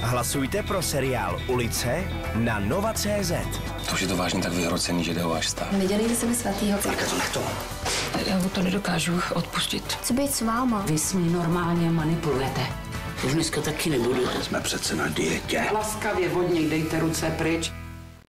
Hlasujte pro seriál Ulice na Nova.cz. To už je to vážně tak vyhrocený, že jde o váš stav. Nedělejte se mi svatýho. Já mu to nedokážu odpustit. Chci být s váma. Vy s ní normálně manipulujete. Už dneska taky nebudu. Jsme přece na dietě. Laskavě od něj dejte ruce pryč.